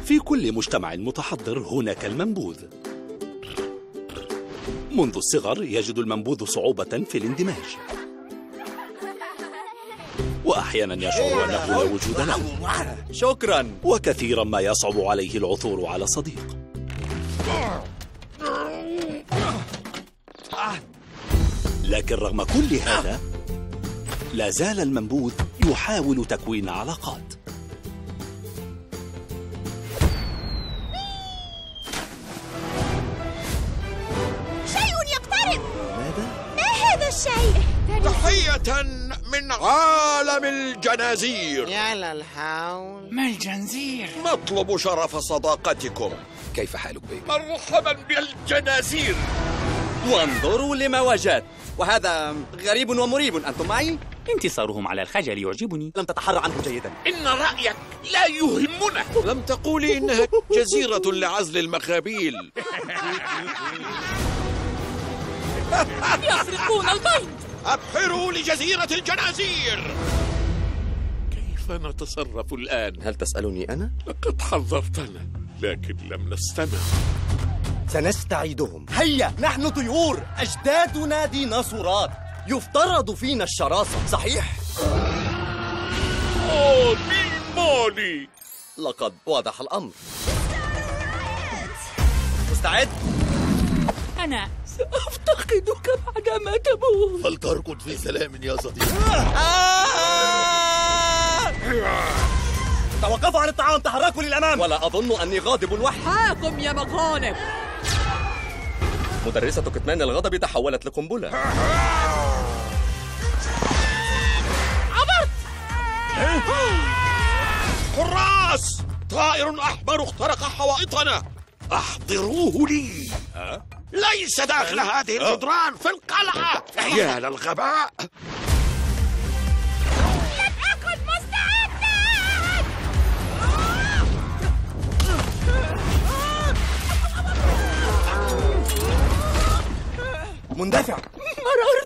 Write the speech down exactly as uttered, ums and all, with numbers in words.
في كل مجتمع متحضر هناك المنبوذ. منذ الصغر يجد المنبوذ صعوبة في الاندماج، وأحيانا يشعر أنه لا وجود له. شكرا. وكثيرا ما يصعب عليه العثور على صديق. لكن رغم كل هذا لا زال المنبوذ يحاول تكوين علاقات. شيء يقترب. ماذا؟ ما هذا الشيء؟ تحية من عالم الجنازير. يا للحول. ما الجنزير؟ نطلب شرف صداقتكم. كيف حالك بي؟ مرحبا بالجنازير. وانظروا لما وجدت، وهذا غريب ومريب. أنتم معي؟ انتصارهم على الخجل يعجبني. لم تتحرى عنه جيدا. إن رأيك لا يهمنا. لم تقولي إنها جزيرة لعزل المخابيل. يسرقون البيض. أبحروا لجزيرة الجنازير. كيف نتصرف الآن؟ هل تسألني أنا؟ لقد حذرتنا لكن لم نستمع. سنستعيدهم. هيا، نحن طيور، أجدادنا ديناصورات، يفترض فينا الشراسة، صحيح؟ أوه دي مالي. لقد وضح الأمر. مستعد؟ أنا سأفتقدك بعدما تموت. فلتركض في سلام يا صديقي. توقفوا عن الطعام، تحركوا للأمام. ولا أظن أني غاضب وحدي. حاكم يا مغانم. مدرسة كتمان الغضب تحولت لقنبلة. عبرت. حراس! طائر أحمر اخترق حوائطنا. أحضروه لي. ليس داخل هذه الجدران، في القلعة. يا للغباء. لن أكن مستعدا. مندفع. مرارة